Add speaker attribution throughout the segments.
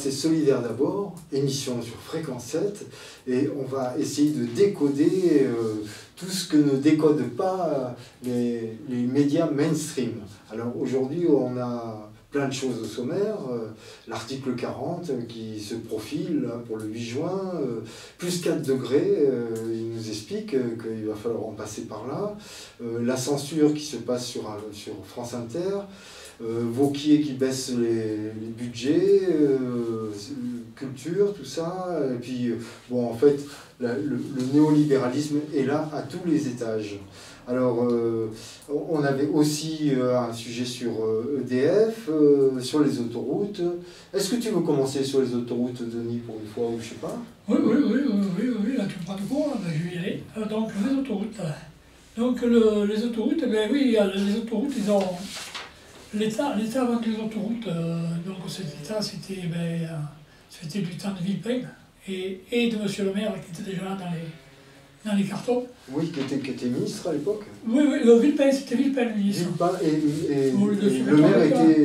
Speaker 1: c'est Solidaire d'abord, émission sur Fréquence 7, et on va essayer de décoder tout ce que ne décodent pas les médias mainstream. Alors aujourd'hui, on a plein de choses au sommaire, l'article 40 qui se profile là, pour le 8 juin, plus 4 degrés, il nous explique qu'il va falloir en passer par là, la censure qui se passe sur France Inter, Wauquiez qui baisse les budgets, culture, tout ça, et puis bon en fait le néolibéralisme est là à tous les étages. Alors on avait aussi un sujet sur EDF, sur les autoroutes. Est-ce que tu veux commencer sur les autoroutes, Denis, pour une fois, ou je sais pas?
Speaker 2: Oui, là tu me prends de court, je vais y aller. Donc les autoroutes. Donc les autoroutes, ben oui, les autoroutes, ils ont... L'État avant les autoroutes, donc cet État, c'était du temps de Villepin et de M. Le Maire qui était déjà là dans les cartons.
Speaker 1: Oui, qui était ministre à l'époque.
Speaker 2: Oui, Villepin, c'était Villepin le ministre.
Speaker 1: Villepin et le Maire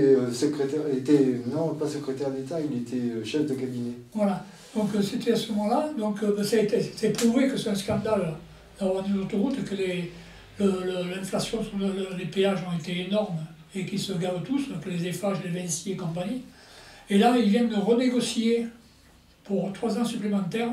Speaker 1: était non pas secrétaire d'État, il était chef de cabinet.
Speaker 2: Voilà, donc c'était à ce moment-là, donc c'est prouvé que c'est un scandale d'avoir des autoroutes, que l'inflation sur les péages ont été énormes et qu'ils se gavent tous, donc les Eiffage, les Vinci et compagnie. Et là, ils viennent de renégocier pour 3 ans supplémentaires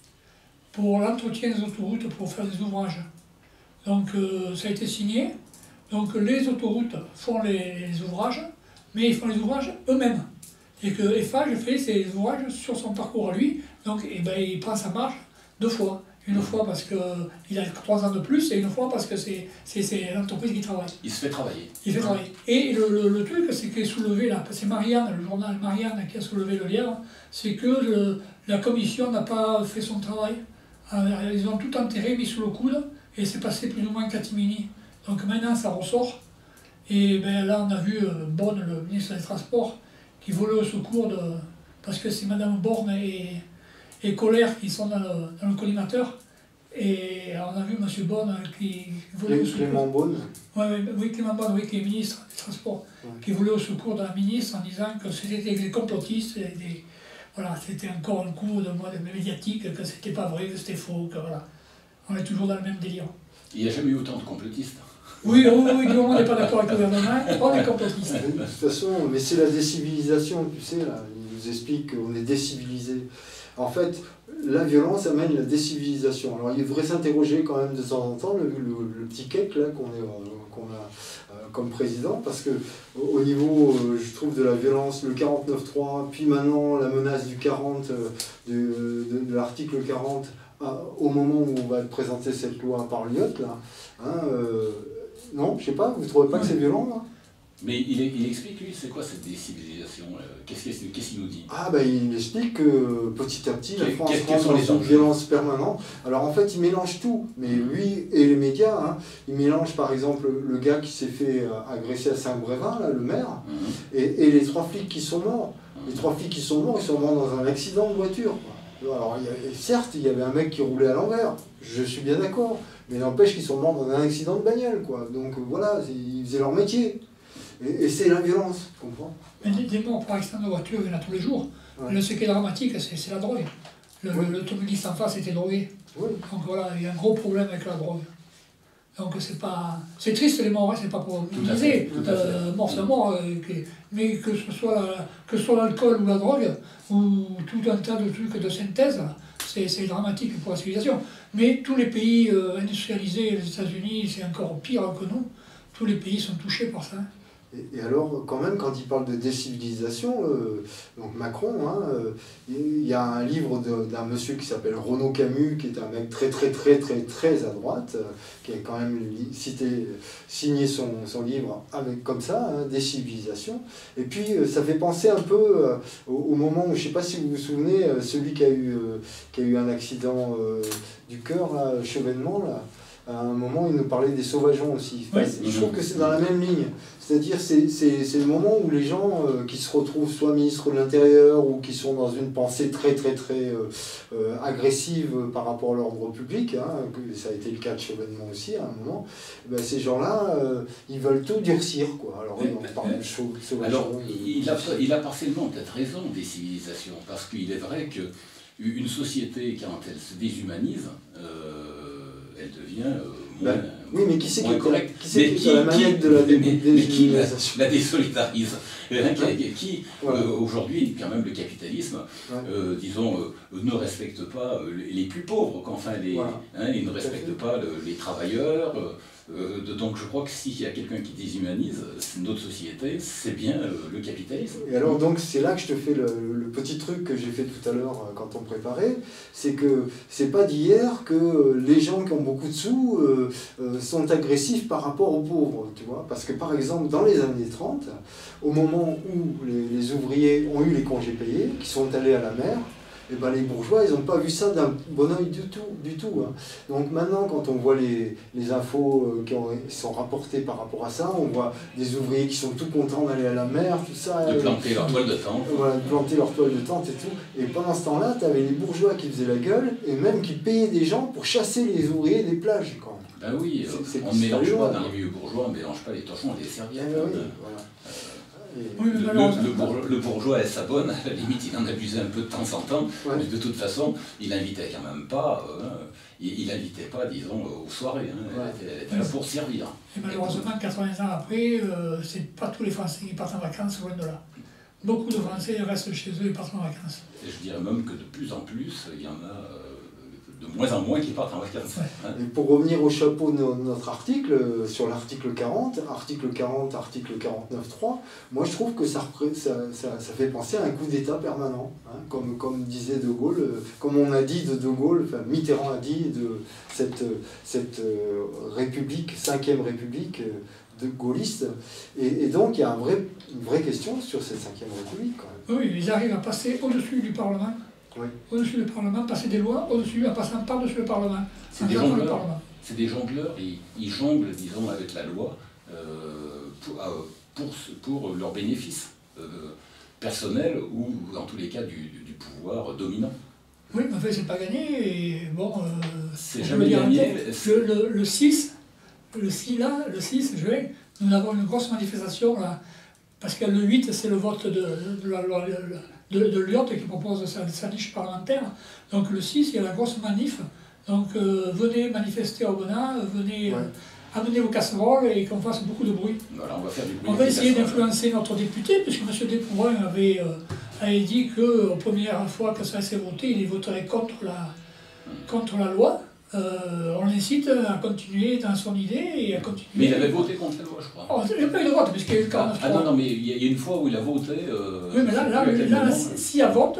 Speaker 2: pour l'entretien des autoroutes, pour faire des ouvrages. Donc ça a été signé. Donc les autoroutes font les ouvrages, mais ils font les ouvrages eux-mêmes. Et que Eiffage fait ses ouvrages sur son parcours à lui, donc il prend sa marge 2 fois. Une fois parce qu'il a 3 ans de plus, et une fois parce que c'est l'entreprise qui travaille.
Speaker 3: Il se fait travailler.
Speaker 2: Il fait travailler. Et le truc, c'est qu'il est soulevé là, c'est Marianne, le journal Marianne qui a soulevé le lien, c'est que la commission n'a pas fait son travail. Ils ont tout enterré, mis sous le coude, et c'est passé plus ou moins catimini. Donc maintenant, ça ressort. Et là, on a vu Bonne, le ministre des Transports, qui volait au secours parce que c'est Madame Borne et Colère qui sont dans le collimateur. Et on a vu M. Bonne qui volait au secours.
Speaker 1: Clément Beaune.
Speaker 2: Oui, Clément Beaune, oui, qui est ministre des Transports, qui volait au secours de la ministre en disant que c'était des complotistes. Voilà, c'était encore un coup de médiatique, que c'était pas vrai, que c'était faux, que voilà. On est toujours dans le même délire.
Speaker 3: Il n'y a jamais eu autant de complotistes.
Speaker 2: Oui, du moment où on n'est pas d'accord avec le gouvernement, on est complotiste.
Speaker 1: De toute façon, mais c'est la décivilisation, tu sais, là. Il nous explique qu'on est décivilisé. En fait, la violence amène la décivilisation. Alors il devrait s'interroger quand même de temps en temps, le petit cake là qu'on a comme président, parce que au niveau, je trouve, de la violence, le 49.3, puis maintenant la menace du 40, de l'article 40, au moment où on va présenter cette loi par Lyotte, là, hein, non, je sais pas, vous ne trouvez pas que c'est violent là?
Speaker 3: Mais il explique, lui, c'est quoi cette décivilisation? Qu'est-ce qu'il nous dit?
Speaker 1: Ah ben il explique que petit à petit la France
Speaker 3: quels sont les
Speaker 1: une violence permanente. Alors en fait il mélange tout, mais lui et les médias, hein, il mélange par exemple le gars qui s'est fait agresser à Saint-Brévin, là, le maire, et les 3 flics qui sont morts. Les 3 flics qui sont morts, ils sont morts dans un accident de voiture, quoi. Alors certes il y avait un mec qui roulait à l'envers, je suis bien d'accord, mais n'empêche qu'ils sont morts dans un accident de bagnole, quoi. Donc voilà, ils faisaient leur métier. Et c'est la violence, tu comprends?
Speaker 2: Mais des morts par accident de voiture, il y en a tous les jours. Ouais. Ce qui est dramatique, c'est la drogue. L'automobiliste en face était drogué. Oui. Donc voilà, il y a un gros problème avec la drogue. Donc c'est pas... C'est triste les morts, hein, c'est pas pour minimiser. Mort c'est mort. Mais que ce soit l'alcool ou la drogue, ou tout un tas de trucs de synthèse, c'est dramatique pour la civilisation. Mais tous les pays industrialisés, les États-Unis, c'est encore pire que nous. Tous les pays sont touchés par ça.
Speaker 1: Et alors, quand même, quand il parle de décivilisation, donc Macron, hein, il y a un livre d'un monsieur qui s'appelle Renaud Camus, qui est un mec très à droite, qui a quand même signé son livre avec comme ça, hein, Décivilisation. Et puis, ça fait penser un peu au moment où, je ne sais pas si vous vous souvenez, celui qui a eu un accident du cœur, là, Chevènement, là. à un moment, il nous parlait des sauvageons aussi. Enfin, je trouve que c'est dans la même ligne. C'est-à-dire c'est le moment où les gens qui se retrouvent soit ministres de l'Intérieur ou qui sont dans une pensée très agressive par rapport à l'ordre public, hein, ça a été le cas de Chevènement aussi à un moment, ben, ces gens-là, ils veulent tout durcir, quoi. Alors oui, on parle de sauvageons.
Speaker 3: Alors, il a partiellement peut-être raison des civilisations, parce qu'il est vrai qu'une société, quand elle se déshumanise, elle devient moins,
Speaker 1: oui, mais qui c'est qui
Speaker 3: est
Speaker 1: la manette de la déshumanisation?
Speaker 3: La désolidarise. Qui aujourd'hui, quand même, le capitalisme, disons, ne respecte pas les plus pauvres, qu'enfin, il ne respecte pas les travailleurs. Donc je crois que s'il y a quelqu'un qui déshumanise notre société, c'est bien le capitalisme.
Speaker 1: Et alors donc c'est là que je te fais le petit truc que j'ai fait tout à l'heure quand on préparait, c'est que c'est pas d'hier que les gens qui ont beaucoup de sous sont agressifs par rapport aux pauvres, tu vois. Parce que par exemple dans les années 30, au moment où les ouvriers ont eu les congés payés, qui sont allés à la mer, et ben les bourgeois, ils n'ont pas vu ça d'un bon oeil du tout. Hein. Donc maintenant, quand on voit les infos qui sont rapportées par rapport à ça, on voit des ouvriers qui sont tout contents d'aller à la mer, tout ça.
Speaker 3: De planter leur toile de tente.
Speaker 1: Voilà, de planter leur toile de tente et tout. Et pendant ce temps-là, tu avais les bourgeois qui faisaient la gueule, et même qui payaient des gens pour chasser les ouvriers des plages. Quoi.
Speaker 3: Ben oui, on ne mélange pas dans les milieux bourgeois, on ne mélange pas les torchons et les serviettes. Le bourgeois elle s'abonne, à la limite il en abusait un peu de temps en temps, mais de toute façon il n'invitait quand même pas, il n'invitait pas disons aux soirées, elle était là pour servir.
Speaker 2: Et malheureusement 80 ans après, c'est pas tous les Français qui partent en vacances, loin de là. Beaucoup de Français restent chez eux et partent en vacances.
Speaker 3: Et je dirais même que de plus en plus, il y en a de moins en moins qui partent en vacances.
Speaker 1: Et pour revenir au chapeau de notre article, sur l'article 40, article 49.3, moi je trouve que ça fait penser à un coup d'État permanent, hein, comme disait De Gaulle, comme on a dit de De Gaulle, enfin Mitterrand a dit de cette République, 5e République de gaulliste, et donc il y a une vraie question sur cette 5e République quand même.
Speaker 2: Oui, ils arrivent à passer au-dessus du Parlement.
Speaker 1: Oui.
Speaker 2: Au-dessus du Parlement, passer des lois au-dessus, en passant par-dessus le Parlement.
Speaker 3: C'est des jongleurs. C'est des jongleurs, ils jonglent, disons, avec la loi pour leur bénéfice personnel ou, dans tous les cas, du pouvoir dominant.
Speaker 2: Oui, mais en fait, c'est pas gagné, et bon...
Speaker 3: c'est jamais gagné.
Speaker 2: Le 6 juin, nous avons une grosse manifestation, là, parce que le 8, c'est le vote de la loi... de Lyotte qui propose sa niche parlementaire. Donc le 6, il y a la grosse manif. Donc venez manifester au Aubenas, venez amener vos casseroles et qu'on fasse beaucoup de bruit.
Speaker 3: Voilà, on
Speaker 2: va essayer d'influencer notre député, puisque M. Despourin avait dit qu'aux premières fois que ça s'est voté, il voterait contre la loi. On l'incite à continuer dans son idée et à continuer.
Speaker 3: Mais il avait voté contre la loi, je crois.
Speaker 2: Oh, il n'y a pas eu de vote, puisqu'il y a eu le 49.3.
Speaker 3: Ah non, mais il y a une fois où il a voté.
Speaker 2: Oui, mais là s'il y a vote,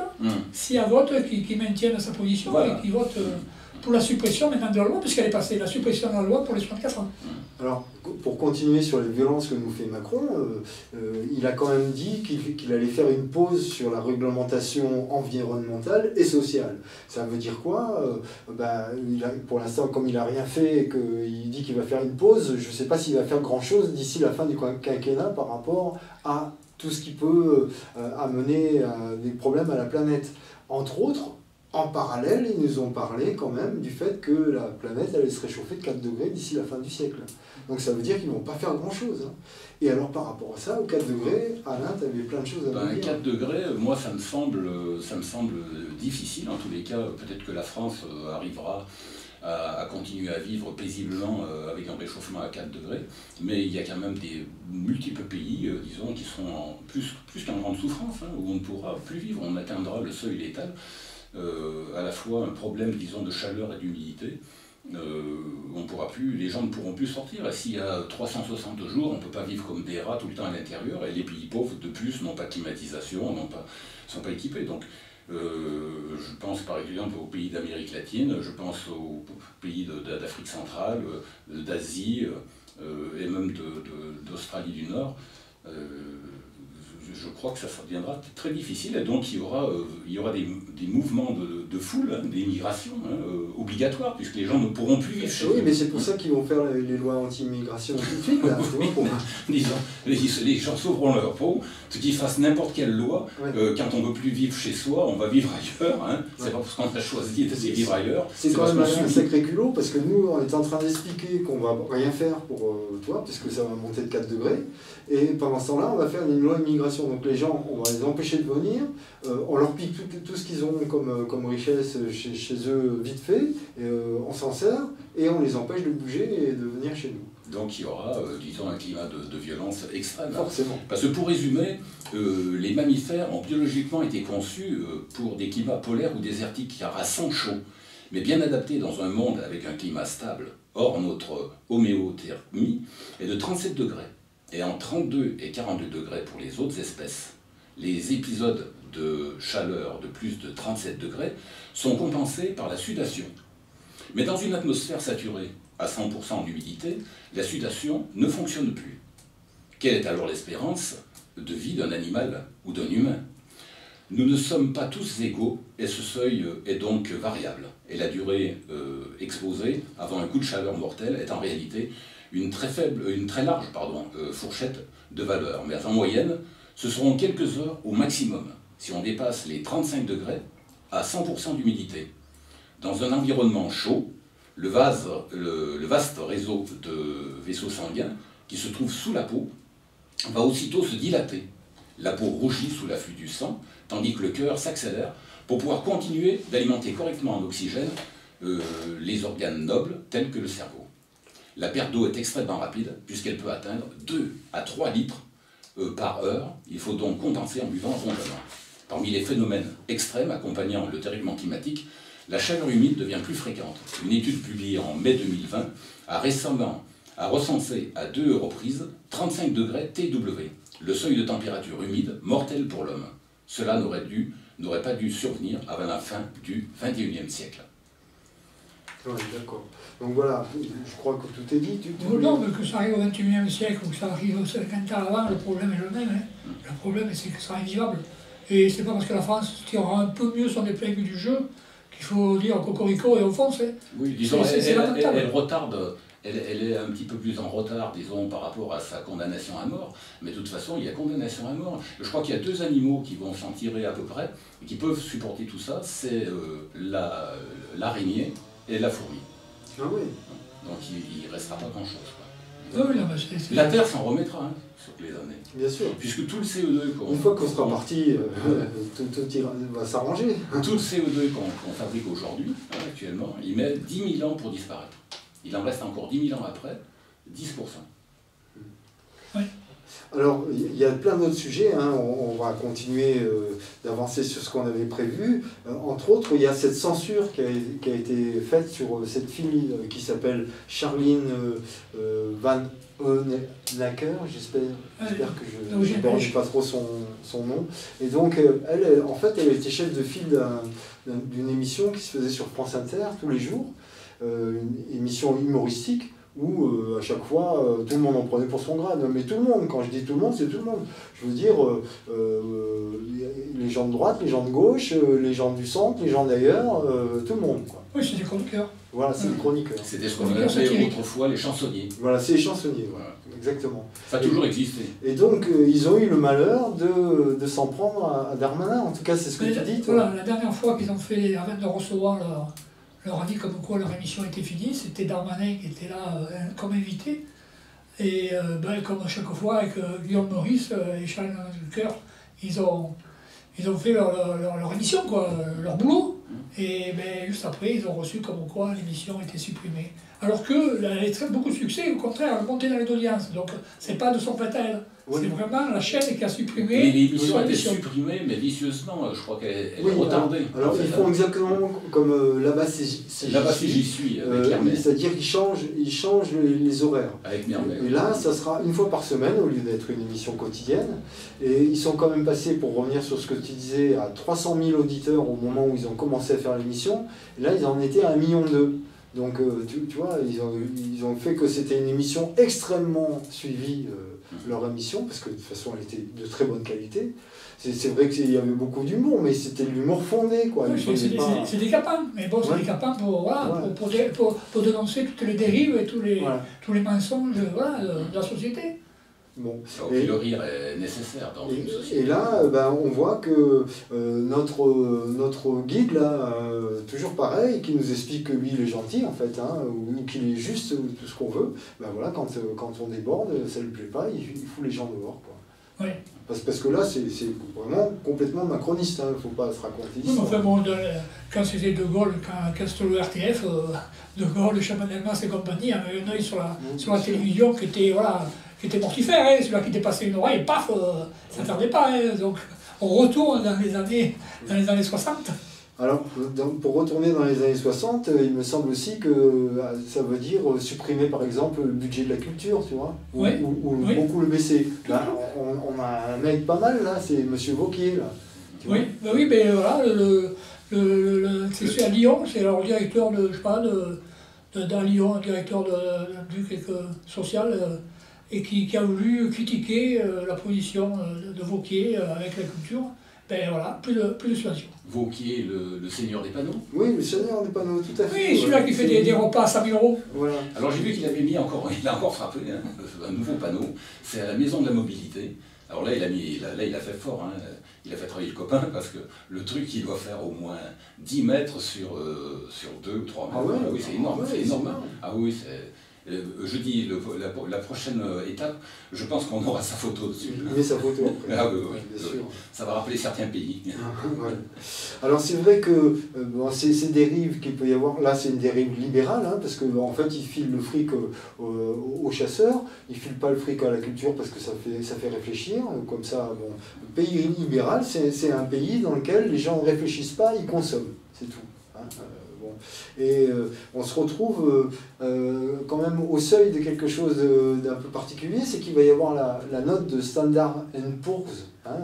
Speaker 2: qui maintienne sa position et qui vote pour la suppression maintenant de la loi, puisqu'elle est passée, la suppression de la loi pour les 64 ans.
Speaker 1: Alors, pour continuer sur les violences que nous fait Macron, il a quand même dit qu'il allait faire une pause sur la réglementation environnementale et sociale. Ça veut dire quoi? Pour l'instant, comme il n'a rien fait et qu'il dit qu'il va faire une pause, je ne sais pas s'il va faire grand-chose d'ici la fin du quinquennat par rapport à tout ce qui peut amener des problèmes à la planète. Entre autres, en parallèle, ils nous ont parlé quand même du fait que la planète allait se réchauffer de 4 degrés d'ici la fin du siècle. Donc ça veut dire qu'ils ne vont pas faire grand-chose. Hein. Et alors par rapport à ça, aux 4 degrés, Alain, tu avais plein de choses à nous dire.
Speaker 3: 4 degrés, moi ça me semble difficile. En tous les cas, peut-être que la France arrivera à continuer à vivre paisiblement avec un réchauffement à 4 degrés. Mais il y a quand même des multiples pays, disons, qui sont plus qu'en grande souffrance, hein, où on ne pourra plus vivre, on atteindra le seuil létal. À la fois un problème, disons, de chaleur et d'humidité. Les gens ne pourront plus sortir. Et s'il y a 360 jours, on ne peut pas vivre comme des rats tout le temps à l'intérieur. Et les pays pauvres, de plus, n'ont pas de climatisation, ne sont pas équipés. Donc, je pense par exemple aux pays d'Amérique latine, je pense aux pays d'Afrique centrale, d'Asie et même d'Australie du Nord. je crois que ça deviendra très difficile, et donc il y aura des mouvements de foule, hein, des migrations obligatoires, puisque les gens ne pourront plus vivre chez eux.
Speaker 1: Oui, mais c'est pour ça qu'ils vont faire les lois anti-immigration tout de suite, là, tu vois, pour...
Speaker 3: Disons, les gens sauveront leur peau, qu'ils fassent n'importe quelle loi,
Speaker 1: Ouais.
Speaker 3: Quand on ne veut plus vivre chez soi, on va vivre ailleurs, hein. C'est pas parce qu'on a choisi de vivre ailleurs.
Speaker 1: C'est quand
Speaker 3: parce
Speaker 1: même
Speaker 3: qu'on
Speaker 1: un
Speaker 3: subit.
Speaker 1: sacré culot, parce que nous, on est en train d'expliquer qu'on va rien faire pour toi, puisque ça va monter de 4 degrés, et pendant ce temps-là, on va faire une loi immigration. Donc les gens, on va les empêcher de venir, on leur pique tout ce qu'ils ont comme richesse chez eux vite fait, et, on s'en sert, et on les empêche de bouger et de venir chez nous.
Speaker 3: Donc il y aura, disons, un climat de violence extrême.
Speaker 1: Forcément.
Speaker 3: Parce que pour résumer, les mammifères ont biologiquement été conçus pour des climats polaires ou désertiques, car à 100 chaud, mais bien adaptés dans un monde avec un climat stable. Or, notre homéothermie est de 37 degrés, et en 32 et 42 degrés pour les autres espèces. Les épisodes de chaleur de plus de 37 degrés sont compensés par la sudation. Mais dans une atmosphère saturée à 100% d'humidité, la sudation ne fonctionne plus. Quelle est alors l'espérance de vie d'un animal ou d'un humain? Nous ne sommes pas tous égaux et ce seuil est donc variable. Et la durée exposée avant un coup de chaleur mortel est en réalité une très large fourchette de valeurs. Mais en moyenne, ce seront quelques heures au maximum, si on dépasse les 35 degrés à 100% d'humidité. Dans un environnement chaud, le vaste réseau de vaisseaux sanguins qui se trouve sous la peau va aussitôt se dilater. La peau rougit sous l'afflux du sang, tandis que le cœur s'accélère pour pouvoir continuer d'alimenter correctement en oxygène les organes nobles tels que le cerveau. La perte d'eau est extrêmement rapide puisqu'elle peut atteindre 2 à 3 litres par heure. Il faut donc compenser en buvant abondamment. Parmi les phénomènes extrêmes accompagnant le dérèglement climatique, la chaleur humide devient plus fréquente. Une étude publiée en mai 2020 a recensé à 2 reprises 35 degrés TW, le seuil de température humide mortel pour l'homme. Cela n'aurait pas dû survenir avant la fin du XXIe siècle.
Speaker 1: Oui, d'accord. Donc voilà, je crois que tout est dit.
Speaker 2: Non, mais que ça arrive au XXIe siècle ou que ça arrive 50 ans avant, le problème est le même. Hein. Le problème, c'est que ça sera invivable. Et c'est pas parce que la France tirera un peu mieux son épingle du jeu qu'il faut dire cocorico et on fonce. Hein.
Speaker 3: Oui, disons, elle retarde. Elle est un petit peu plus en retard, disons, par rapport à sa condamnation à mort. Mais de toute façon, il y a condamnation à mort. Je crois qu'il y a 2 animaux qui vont s'en tirer à peu près, et qui peuvent supporter tout ça. C'est l'araignée et la fourmi.
Speaker 1: Ah oui.
Speaker 3: Donc il ne restera pas grand-chose.
Speaker 2: Oui,
Speaker 3: la Terre s'en remettra sur les années.
Speaker 1: Bien sûr.
Speaker 3: Puisque tout le CO2
Speaker 1: une fois qu'on sera parti, tout va s'arranger.
Speaker 3: Tout le CO2 qu'on fabrique aujourd'hui, actuellement, il met 10 000 ans pour disparaître. Il en reste encore 10 000 ans après, 10%.
Speaker 2: Oui.
Speaker 1: Alors, il y a plein d'autres sujets, hein. On va continuer d'avancer sur ce qu'on avait prévu. Entre autres, il y a cette censure qui a été faite sur cette fille qui s'appelle Charline Van Hoenacker, j'espère que je ne prononce pas trop son nom. Et donc, elle, en fait, elle était chef de file d'une émission qui se faisait sur France Inter tous les jours, une émission humoristique, où à chaque fois, tout le monde en prenait pour son grade. Mais tout le monde, quand je dis tout le monde, c'est tout le monde. Je veux dire, les gens de droite, les gens de gauche, les gens du centre, les gens d'ailleurs, tout le monde. Quoi.
Speaker 2: Oui, c'est des chroniqueurs.
Speaker 1: Voilà, c'est des chroniqueurs.
Speaker 3: C'était ce qu'on appelait autrefois les chansonniers.
Speaker 1: Voilà, c'est les chansonniers, voilà. Exactement.
Speaker 3: Ça a toujours existé.
Speaker 1: Et donc, ils ont eu le malheur de s'en prendre à Darmanin. En tout cas, c'est ce que tu dis.
Speaker 2: Voilà, la dernière fois qu'ils ont fait, avant de recevoir leur avis comme quoi leur émission était finie, c'était Darmanin qui était là comme invité. Et comme à chaque fois avec Guillaume Meurice et Charles Leclerc, ils ont fait leur émission, quoi, leur boulot. Et juste après, ils ont reçu comme quoi l'émission était supprimée. Alors qu'elle a beaucoup de succès, au contraire, elle montait dans les audiences. Donc c'est pas de son fait à elle. Oui. C'est vraiment la chaîne qui a supprimé.
Speaker 3: Mais l'émission a été supprimée, mais vicieusement. Je crois qu'elle est retardée.
Speaker 1: Alors ils font exactement comme là-bas, c'est
Speaker 3: là-bas, si j'y suis, avec Mermet.
Speaker 1: C'est-à-dire qu'ils changent les horaires.
Speaker 3: Avec Mermet.
Speaker 1: Et là, ça sera une fois par semaine au lieu d'être une émission quotidienne. Et ils sont quand même passés, pour revenir sur ce que tu disais, à 300 000 auditeurs au moment où ils ont commencé à faire l'émission. Et là, ils en étaient à 1,2 million. Donc tu vois, ils ont fait que c'était une émission extrêmement suivie leur émission, parce que de toute façon elle était de très bonne qualité. C'est vrai qu'il y avait beaucoup d'humour, mais c'était de l'humour fondé, quoi.
Speaker 2: Oui, c'est des capins, mais bon, c'est des capins pour dénoncer toutes les dérives et tous les mensonges de la société.
Speaker 3: Bon. Donc, le rire est nécessaire dans une société.
Speaker 1: Et là, on voit que notre guide, là, toujours pareil, qui nous explique que lui, il est gentil, en fait, hein, ou qu'il est juste tout ce qu'on veut, voilà, quand on déborde, ça ne lui plaît pas, il fout les gens dehors, quoi.
Speaker 2: Oui.
Speaker 1: Parce que là, c'est vraiment complètement macroniste, il ne faut pas se raconter
Speaker 2: ça. Enfin, bon, quand c'était De Gaulle, quand c'était le RTF, De Gaulle, Chaban-Delmas et compagnie avaient un œil sur la télévision qui était mortifère, hein, celui-là qui dépassait une oreille, paf, ça ne tardait pas. Hein, donc on retourne dans les années 60.
Speaker 1: Alors, pour retourner dans les années 60, il me semble aussi que ça veut dire supprimer par exemple le budget de la culture, tu vois, ou beaucoup le baisser. Là, on a un mec pas mal, là, c'est M. Wauquiez, là.
Speaker 2: Oui, mais voilà, c'est à Lyon, c'est leur directeur de, je sais pas, dans Lyon, un directeur du social, et qui a voulu critiquer la position de Wauquiez avec la culture. Ben voilà, plus de subventions.
Speaker 3: Wauquiez, le seigneur des panneaux?
Speaker 1: Oui, le seigneur des panneaux, tout à fait.
Speaker 2: Oui, celui-là qui fait des repas à 100 000 €.
Speaker 3: Voilà. Alors j'ai vu qu'il avait mis encore, il a encore frappé un nouveau panneau, c'est à la Maison de la Mobilité. Alors là, il a fait fort, hein. Il a fait travailler le copain parce que le truc, il doit faire au moins 10 mètres sur 2 ou 3 mètres.
Speaker 1: Ah ouais,
Speaker 3: oui, c'est énorme, c'est énorme.
Speaker 1: Énorme.
Speaker 3: Ah oui, c'est... Je dis, la prochaine étape, je pense qu'on aura sa photo dessus.
Speaker 1: Il met sa photo après.
Speaker 3: Ah oui,
Speaker 1: bien sûr.
Speaker 3: Ça va rappeler certains pays.
Speaker 1: Ouais. Alors c'est vrai que ces dérives qu'il peut y avoir, là c'est une dérive libérale, hein, parce qu'en fait ils filent le fric aux chasseurs, ils filent pas le fric à la culture parce que ça fait réfléchir, comme ça, bon. Le pays libéral, c'est un pays dans lequel les gens ne réfléchissent pas, ils consomment, c'est tout. Hein. Bon. Et on se retrouve quand même au seuil de quelque chose d'un peu particulier, c'est qu'il va y avoir la note de Standard & Poor's, hein,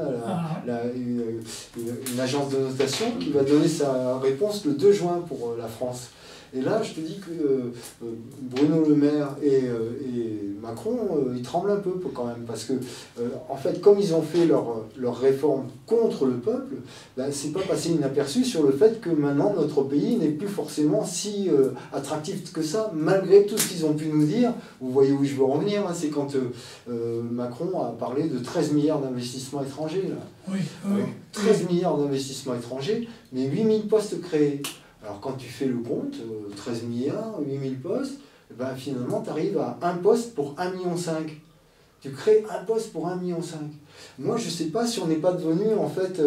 Speaker 1: une agence de notation qui va donner sa réponse le 2 juin pour la France. Et là, je te dis que Bruno Le Maire et Macron, ils tremblent un peu quand même, parce que, en fait, comme ils ont fait leur réforme contre le peuple, c'est pas passé inaperçu sur le fait que maintenant notre pays n'est plus forcément si attractif que ça, malgré tout ce qu'ils ont pu nous dire. Vous voyez où je veux en venir, hein, c'est quand Macron a parlé de 13 milliards d'investissements étrangers. Là.
Speaker 2: Oui.
Speaker 1: 13 milliards d'investissements étrangers, mais 8000 postes créés. Alors quand tu fais le compte, 13 milliards, 8000 postes, finalement tu arrives à un poste pour 1,5 million. Tu crées un poste pour 1,5 million. Moi je ne sais pas si on n'est pas devenu en fait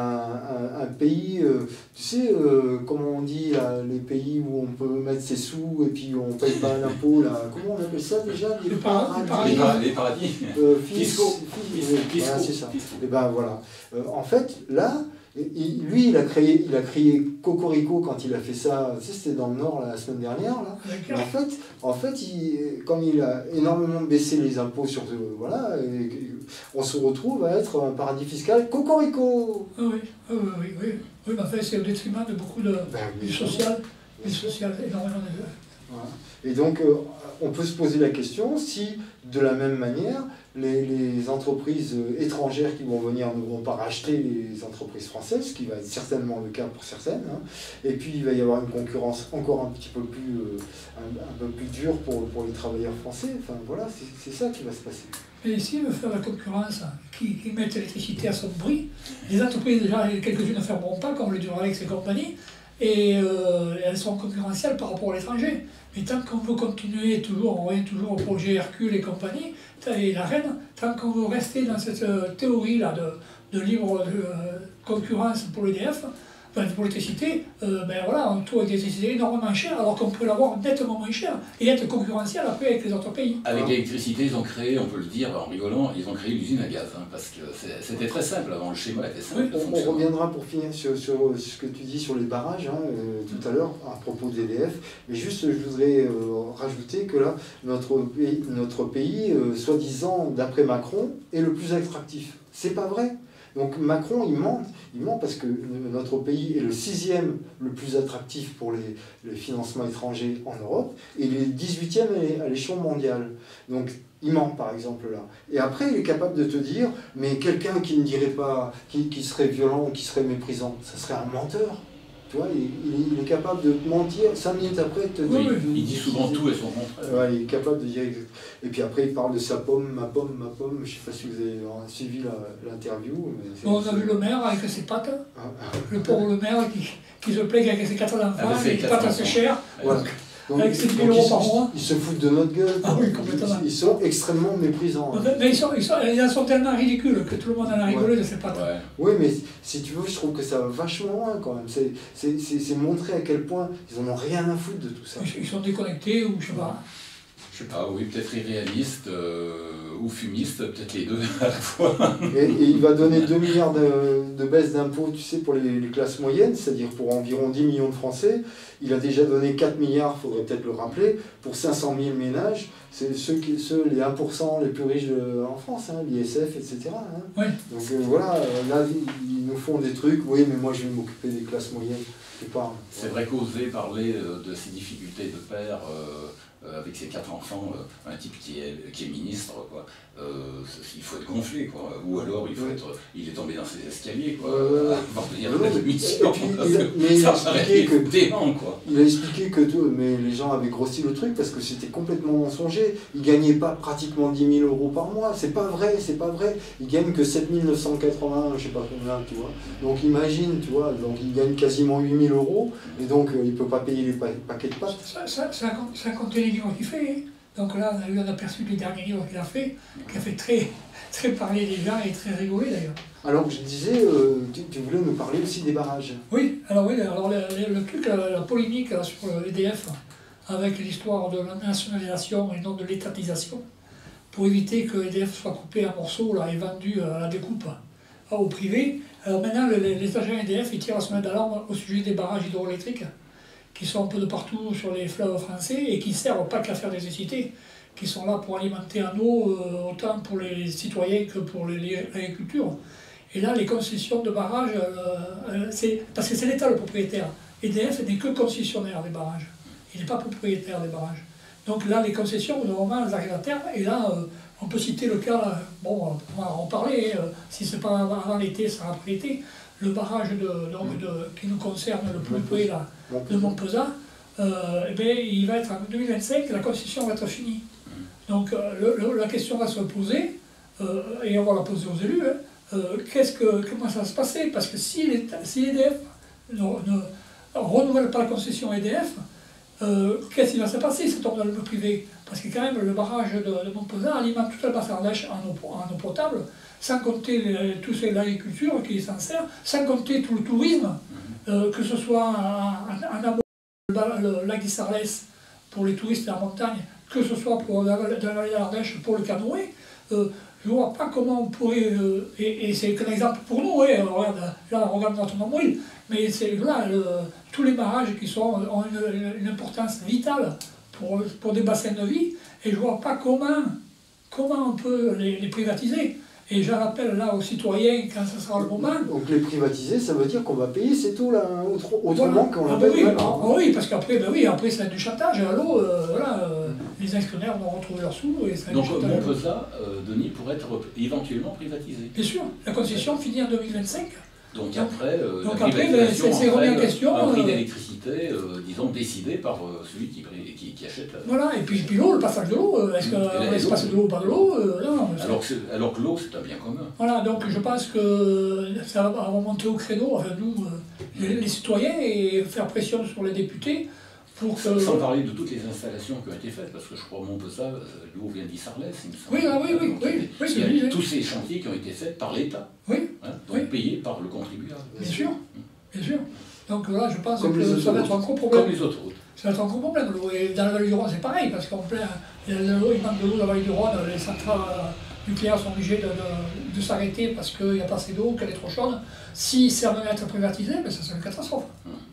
Speaker 1: un pays, tu sais, comment on dit, là, les pays où on peut mettre ses sous et puis on ne paye pas l'impôt, comment on appelle ça déjà?
Speaker 3: Les paradis fiscaux.
Speaker 1: C'est ça. Et voilà. En fait, là, lui, il a créé Cocorico quand il a fait ça, tu sais, c'était dans le Nord la semaine dernière. Là. En fait comme il a énormément baissé les impôts sur... voilà, on se retrouve à être un paradis fiscal Cocorico.
Speaker 2: Oui, mais en fait, c'est au détriment de beaucoup du social. Du social, énormément de...
Speaker 1: Voilà. Et donc, on peut se poser la question si, de la même manière, les entreprises étrangères qui vont venir ne vont pas racheter les entreprises françaises, ce qui va être certainement le cas pour certaines, hein. Et puis il va y avoir une concurrence encore un petit peu plus, un peu plus dure pour les travailleurs français. Enfin voilà, c'est ça qui va se passer.
Speaker 2: Mais ici, veut faire la concurrence, qui mettent l'électricité à son prix, les entreprises, déjà, quelques-unes ne fermeront pas, comme le Duralex et compagnie, et elles sont concurrentielles par rapport à l'étranger. Mais tant qu'on veut continuer toujours, on revient toujours au projet Hercule et compagnie, et la Reine, tant qu'on veut rester dans cette théorie-là de libre concurrence pour l'EDF, pour l'électricité, voilà, on trouve l'électricité énormément cher, alors qu'on peut l'avoir nettement moins cher et être concurrentiel après avec les autres pays.
Speaker 3: Avec l'électricité, ils ont créé, on peut le dire en rigolant, ils ont créé l'usine à gaz, hein, parce que c'était très simple avant, le schéma était simple.
Speaker 1: Oui, on reviendra pour finir sur ce que tu dis sur les barrages, hein, tout à l'heure, à propos d'EDF, mais juste je voudrais rajouter que là, notre pays soi-disant, d'après Macron, est le plus attractif. C'est pas vrai. Donc Macron, il ment parce que notre pays est le 6e le plus attractif pour les financements étrangers en Europe et le 18e à l'échelon mondial. Donc Il ment, par exemple, là. Et après, il est capable de te dire, mais quelqu'un qui ne dirait pas, qui serait violent ou qui serait méprisant, ça serait un menteur. Tu vois, il est capable de te mentir, 5 minutes après, de te dire...
Speaker 3: Il dit souvent tout et son contraire.
Speaker 1: Ouais, il est capable de dire... Et puis après, il parle de sa pomme, ma pomme, ma pomme. Je ne sais pas si vous avez suivi l'interview.
Speaker 2: On a vu le maire avec ses pattes, le pauvre le maire qui se plaît avec ses 4 enfants, avec des pattes assez chères.
Speaker 1: Voilà. Donc, avec 7 000 € par mois. Ils se foutent de notre gueule.
Speaker 2: Ah oui, complètement.
Speaker 1: Ils sont extrêmement méprisants.
Speaker 2: Mais ils sont tellement ridicules que tout le monde en a rigolé de ces pattes.
Speaker 1: Oui, mais si tu veux, je trouve que ça va vachement loin quand même. C'est montrer à quel point ils n'en ont rien à foutre de tout ça.
Speaker 2: Ils sont déconnectés ou je sais pas.
Speaker 3: Je sais pas, oui, peut-être irréaliste ou fumiste, peut-être les deux à la fois.
Speaker 1: Et il va donner 2 milliards de baisse d'impôts, tu sais, pour les classes moyennes, c'est-à-dire pour environ 10 millions de Français. Il a déjà donné 4 milliards, il faudrait peut-être le rappeler, pour 500 000 ménages. C'est les 1% les plus riches en France, hein, l'ISF, etc. Hein.
Speaker 2: Oui.
Speaker 1: Donc voilà, là, ils nous font des trucs, oui, mais moi je vais m'occuper des classes moyennes.
Speaker 3: C'est vrai qu'oser parler de ses difficultés de père avec ses 4 enfants, un type qui est ministre, quoi, il faut être gonflé, quoi. Ou alors il est tombé dans ses escaliers, quoi, avant de venir à la mission.
Speaker 1: Il a expliqué que mais les gens avaient grossi le truc parce que c'était complètement mensonger. Il ne gagnait pas pratiquement 10 000 € par mois. C'est pas vrai, c'est pas vrai. Il gagne que 7 980, je sais pas combien, tu vois. Donc imagine, tu vois, donc il gagne quasiment 8 000 € et donc il ne peut pas payer les paquets de pâtes.
Speaker 2: Ça compte les livres qu'il fait. Hein. Donc là, on a eu un aperçu des derniers livres qu'il a fait, qui a fait très parler des gens et très rigoler d'ailleurs.
Speaker 1: Alors je disais, tu voulais nous parler aussi des barrages.
Speaker 2: Oui, alors le truc, la polémique sur l'EDF, avec l'histoire de la nationalisation et non de l'étatisation, pour éviter que l'EDF soit coupé en morceaux là, et vendu à la découpe au privé. Alors maintenant, les agents EDF ils tirent la sonnette d'alarme au sujet des barrages hydroélectriques qui sont un peu de partout sur les fleuves français et qui ne servent pas qu'à faire des électricités, qui sont là pour alimenter en eau autant pour les citoyens que pour l'agriculture. Et là, les concessions de barrages, parce que c'est l'État le propriétaire. EDF n'est que concessionnaire des barrages. Il n'est pas propriétaire des barrages. Donc là, les concessions, normalement, elles arrivent à terme. Et là, on peut citer le cas, bon, on va en parler, si ce n'est pas avant l'été, ça sera après l'été. Le barrage qui nous concerne le plus près, là, de Montpezat, il va être en 2025, la concession va être finie. Donc la question va se poser, et on va la poser aux élus, comment ça va se passer? Parce que si EDF ne renouvelle pas la concession EDF, qu'est-ce qui va se passer si ça tombe dans le privé? Parce que quand même le barrage de Montpezat alimente toute la basse Ardèche en eau potable, sans compter tout l'agriculture qui s'en sert, sans compter tout le tourisme, que ce soit en amont le lac d'Issarlès pour les touristes en montagne, que ce soit pour la vallée de l'Ardèche pour le canoë. Je ne vois pas comment on pourrait, et c'est qu'un exemple pour nous, là on regarde notre nombril, mais c'est là tous les barrages qui ont une importance vitale pour des bassins de vie, et je ne vois pas comment on peut les privatiser. Et je rappelle là aux citoyens quand ce sera le moment.
Speaker 1: Donc les privatiser, ça veut dire qu'on va payer ces taux-là, autrement qu'on l'a payé.
Speaker 2: Oui, parce qu'après, après c'est du chantage. À l'eau, les actionnaires vont retrouver leurs sous. Et ça
Speaker 3: donc Montpezat, Denis, pourrait être éventuellement privatisé.
Speaker 2: Bien sûr, la concession finit en 2025.
Speaker 3: Donc après,
Speaker 2: c'est remis en question.
Speaker 3: Un prix d'électricité, disons, décidé par celui qui achète.
Speaker 2: Voilà, et puis l'eau, le passage de l'eau, est-ce qu'on laisse passer de l'eau ou pas de l'eau?
Speaker 3: Alors que l'eau, c'est un bien commun.
Speaker 2: Voilà, donc je pense que ça va remonter au créneau, enfin nous, les citoyens, et faire pression sur les députés.
Speaker 3: Sans parler de toutes les installations qui ont été faites, parce que je crois Montpezat, l'eau vient d'Issarlès, il me semble.
Speaker 2: Oui,
Speaker 3: il y a tous ces chantiers qui ont été faits par l'État, donc payés par le contribuable.
Speaker 2: Bien sûr, bien sûr. Donc là, je pense que ça va être un gros problème.
Speaker 3: Comme les autres routes.
Speaker 2: Ça va être un gros problème. Et dans la vallée du Rhône, c'est pareil, parce qu'en plein, il manque de l'eau dans la vallée du Rhône, les centrales nucléaires sont obligées de s'arrêter parce qu'il n'y a pas assez d'eau, qu'elle est trop chaude. Si ça venait à être privatisé, ça serait une catastrophe.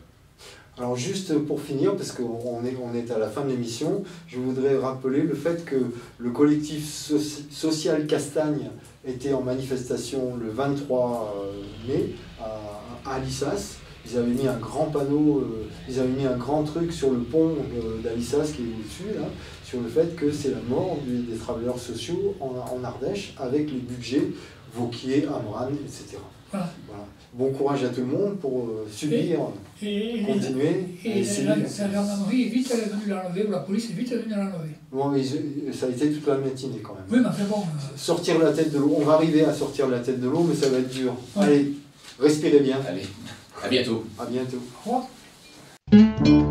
Speaker 1: Alors juste pour finir, parce qu'on est à la fin de l'émission, je voudrais rappeler le fait que le collectif social Castagne était en manifestation le 23 mai à Alissas. Ils avaient mis un grand panneau, ils avaient mis un grand truc sur le pont d'Alissas qui est au-dessus, là, sur le fait que c'est la mort des travailleurs sociaux en Ardèche, avec les budgets Vauquier, Amran, etc.
Speaker 2: Voilà.
Speaker 1: Voilà. Bon courage à tout le monde pour subir, continuer.
Speaker 2: Et la gendarmerie, vite elle est venue l'enlever, ou la police est vite venue l'enlever.
Speaker 1: Bon, mais ça a été toute la matinée quand même.
Speaker 2: Oui, mais enfin bon.
Speaker 1: Sortir la tête de l'eau, on va arriver à sortir la tête de l'eau, mais ça va être dur.
Speaker 2: Ouais.
Speaker 1: Allez, respirez bien.
Speaker 3: Allez, à bientôt.
Speaker 1: À bientôt.
Speaker 2: Au revoir.